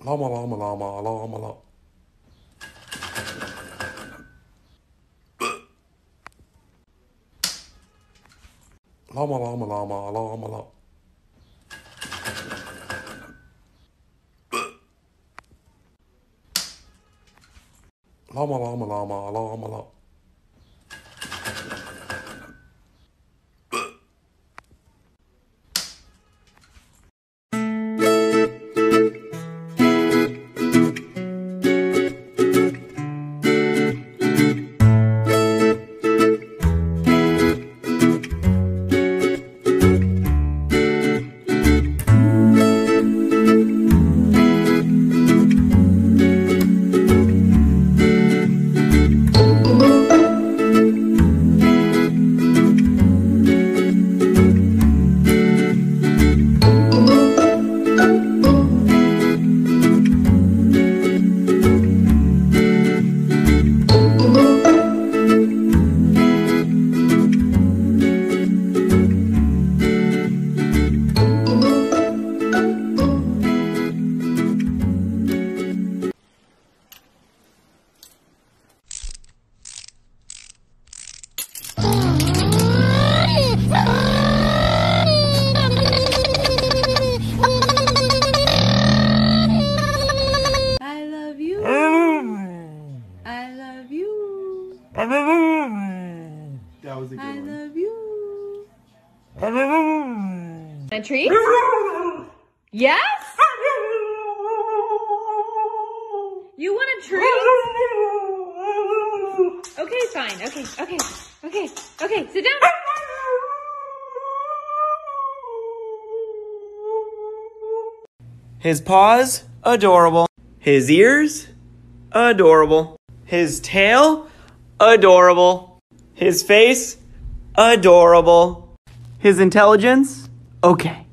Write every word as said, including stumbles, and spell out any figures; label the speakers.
Speaker 1: Llama, llama, llama, llama, llama. Llama, llama, llama, llama, llama. Llama, llama, llama, llama, llama.
Speaker 2: That was a good
Speaker 3: I
Speaker 2: one.
Speaker 3: love you. A treat? Yes? You want a treat? Okay, fine. Okay, okay, okay, okay. Sit down.
Speaker 4: His paws, adorable. His ears, adorable. His tail, adorable. His face, adorable. His intelligence, okay.